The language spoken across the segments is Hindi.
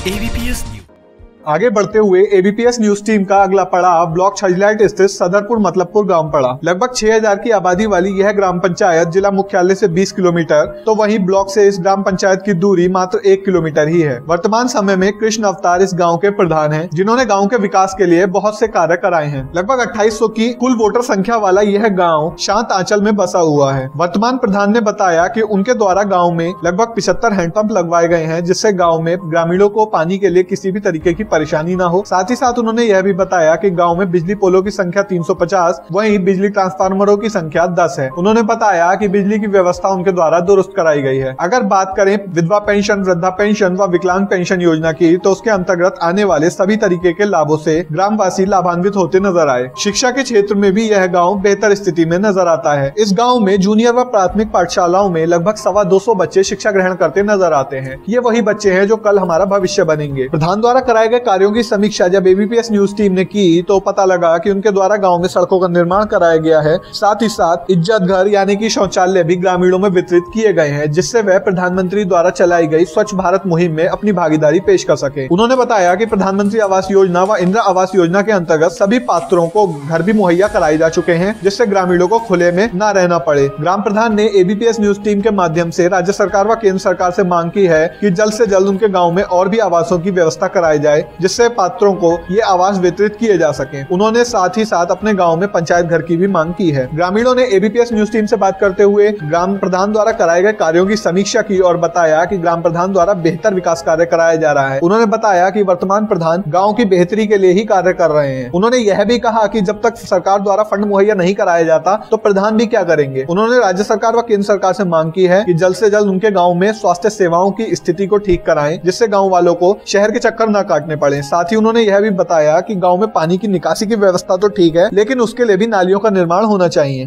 ABPS news. आगे बढ़ते हुए एबीपीएस न्यूज टीम का अगला पड़ाव ब्लॉक छजलाइट स्थित सदरपुर मतलबपुर गांव पड़ा। लगभग 6000 की आबादी वाली यह ग्राम पंचायत जिला मुख्यालय से 20 किलोमीटर तो वहीं ब्लॉक से इस ग्राम पंचायत की दूरी मात्र 1 किलोमीटर ही है। वर्तमान समय में कृष्ण अवतार इस गाँव के प्रधान है, जिन्होंने गाँव के विकास के लिए बहुत से कार्य कराए हैं। लगभग 2800 की कुल वोटर संख्या वाला यह गाँव शांत आंचल में बसा हुआ है। वर्तमान प्रधान ने बताया कि उनके द्वारा गाँव में लगभग 75 हैंडपंप लगवाए गए हैं, जिससे गाँव में ग्रामीणों को पानी के लिए किसी भी तरीके की परेशानी ना हो। साथ ही साथ उन्होंने यह भी बताया कि गांव में बिजली पोलों की संख्या 350 वहीं बिजली ट्रांसफार्मरों की संख्या 10 है। उन्होंने बताया कि बिजली की व्यवस्था उनके द्वारा दुरुस्त कराई गई है। अगर बात करें विधवा पेंशन, वृद्धा पेंशन व विकलांग पेंशन योजना की, तो उसके अंतर्गत आने वाले सभी तरीके के लाभों से ग्रामवासी लाभान्वित होते नजर आए। शिक्षा के क्षेत्र में भी यह गाँव बेहतर स्थिति में नजर आता है। इस गाँव में जूनियर व प्राथमिक पाठशालाओं में लगभग 225 बच्चे शिक्षा ग्रहण करते नजर आते हैं। ये वही बच्चे हैं जो कल हमारा भविष्य बनेंगे। प्रधान द्वारा कराए गए कार्यों की समीक्षा जब एबीपीएस न्यूज टीम ने की तो पता लगा कि उनके द्वारा गांव में सड़कों का निर्माण कराया गया है। साथ ही साथ इज्जत घर यानी कि शौचालय भी ग्रामीणों में वितरित किए गए हैं, जिससे वह प्रधानमंत्री द्वारा चलाई गई स्वच्छ भारत मुहिम में अपनी भागीदारी पेश कर सके। उन्होंने बताया कि प्रधानमंत्री आवास योजना व इंदिरा आवास योजना के अंतर्गत सभी पात्रों को घर भी मुहैया कराए जा चुके हैं, जिससे ग्रामीणों को खुले में न रहना पड़े। ग्राम प्रधान ने एबीपीएस न्यूज टीम के माध्यम से राज्य सरकार व केंद्र सरकार से मांग की है कि जल्द से जल्द उनके गाँव में और भी आवासों की व्यवस्था कराई जाए, जिससे पात्रों को ये आवास वितरित किए जा सके। उन्होंने साथ ही साथ अपने गांव में पंचायत घर की भी मांग की है। ग्रामीणों ने एबीपीएस न्यूज टीम से बात करते हुए ग्राम प्रधान द्वारा कराए गए कार्यों की समीक्षा की और बताया कि ग्राम प्रधान द्वारा बेहतर विकास कार्य कराया जा रहा है। उन्होंने बताया कि वर्तमान प्रधान गाँव की बेहतरी के लिए ही कार्य कर रहे हैं। उन्होंने यह भी कहा कि जब तक सरकार द्वारा फंड मुहैया नहीं कराया जाता तो प्रधान भी क्या करेंगे। उन्होंने राज्य सरकार व केंद्र सरकार से मांग की है कि जल्द से जल्द उनके गाँव में स्वास्थ्य सेवाओं की स्थिति को ठीक कराएं, जिससे गाँव वालों को शहर के चक्कर न काटने पड़े। साथ ही उन्होंने यह भी बताया कि गांव में पानी की निकासी की व्यवस्था तो ठीक है, लेकिन उसके लिए भी नालियों का निर्माण होना चाहिए।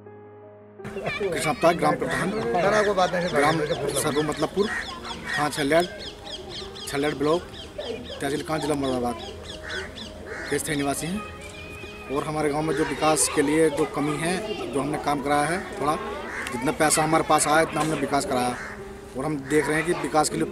ग्राम प्रधान ग्राम सदरपुर मतलबपुर थाना छल्लड़ ब्लॉक तहसील कांड जिला मुरादाबाद के स्थायी निवासी हैं। और हमारे गांव में जो विकास के लिए जो कमी है, जो हमने काम कराया है, थोड़ा जितना पैसा हमारे पास आया इतना हमने विकास कराया। और हम देख रहे हैं कि विकास के लिए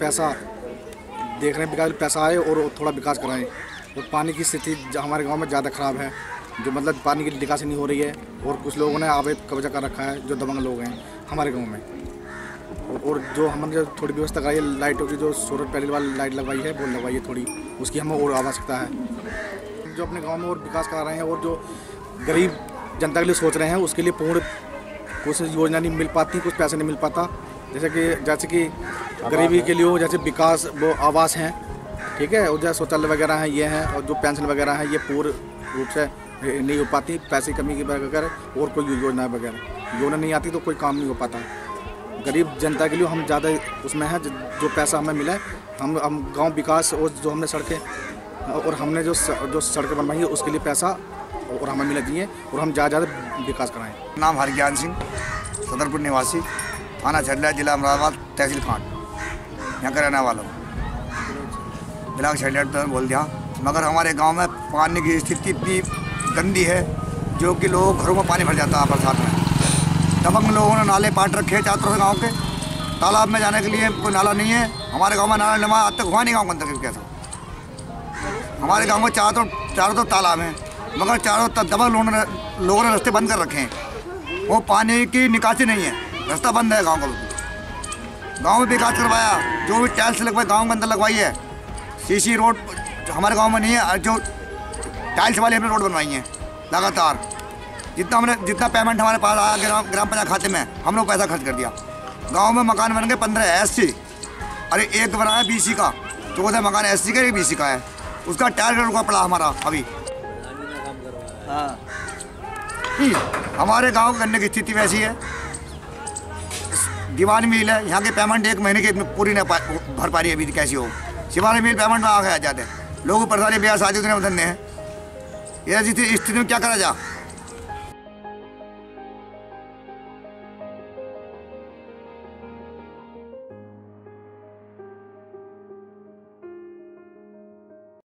पैसा आए और थोड़ा विकास कराएं। और पानी की स्थिति हमारे गांव में ज़्यादा ख़राब है, जो मतलब पानी की निकासी नहीं हो रही है। और कुछ लोगों ने अवैध कब्जा कर रखा है, जो दबंग लोग हैं हमारे गांव में। और जो हमने जो थोड़ी व्यवस्था कराई है, लाइटों की जो सोलर पैनल वाली लाइट लगवाई है वो लगवाई है, थोड़ी उसकी हमें और आवश्यकता है। जो अपने गाँव में और विकास करा रहे हैं और जो गरीब जनता के लिए सोच रहे हैं, उसके लिए पूर्ण कुछ योजना नहीं मिल पाती, कुछ पैसे नहीं मिल पाता। जैसे कि गरीबी के लिए जैसे विकास वो आवास हैं, ठीक है, और जैसे शौचालय वगैरह हैं ये हैं, और जो पेंशन वगैरह हैं ये पूर्ण रूप से नहीं हो पाती, पैसे कमी की वगैरह। और कोई योजना वगैरह नहीं आती तो कोई काम नहीं हो पाता। गरीब जनता के लिए हम ज़्यादा उसमें है, जो पैसा हमें मिला है, हम गांव विकास और जो हमने सड़कें और हमने जो सड़कें बनवाई है उसके लिए पैसा और हमें मिला दिए और हम ज़्यादा विकास कराएँ। नाम हरज्ञान सिंह, सदरपुर निवासी, थाना छल्ला, जिला मुरादाबाद, तहसील कांड, यहाँ का रहने वाला हूँ। ब्लॉक छल्ला तो बोल दिया, मगर हमारे गांव में पानी की स्थिति इतनी गंदी है जो कि लोगों घरों में पानी भर जाता है बरसात में। दबंग लोगों ने नाले पाट रखे चारों तरफ गाँव के। तालाब में जाने के लिए कोई नाला नहीं है हमारे गाँव में। नाला नमा आज तक हुआ नहीं गाँव के अंदर। कैसा हमारे गाँव में चारों तो तालाब हैं, मगर चारों दबंग लोगों ने रास्ते बंद कर रखे हैं। वो पानी की निकासी नहीं है, रास्ता बंद है गाँव का। गाँव में विकास करवाया, जो भी टाइल्स लगवाई गाँव के अंदर लगवाई है। सीसी रोड हमारे गांव में नहीं है, जो टाइल्स वाली हमने रोड बनवाई है लगातार। जितना पेमेंट हमारे पास आया ग्राम पंचायत खाते में, हम लोग पैसा खर्च कर दिया। गांव में मकान बन गए 15 SC, अरे एक बनाया BC का, तो वो मकान SC का, एक BC का है। उसका टायर रुका पड़ा हमारा अभी। हाँ, हमारे गाँव गन्ने की स्थिति वैसी है। दीवानी मिल है, यहाँ के पेमेंट 1 महीने की पूरी नहीं भर पा रही है अभी। कैसी हो शिवानी मिल पेमेंट में आ गया जाते लोगों को परेशानी, ब्याह शादी उतने धंधे हैं। ये स्थिति में क्या करा जा।